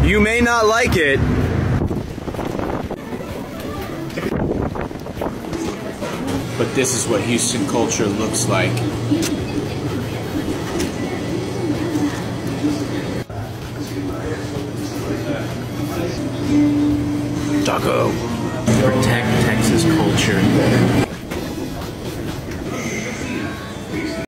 You may not like it, but this is what Houston culture looks like. Taco. Protect Texas culture.